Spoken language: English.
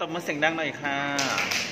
ตบมือเสียงดังหน่อยค่ะ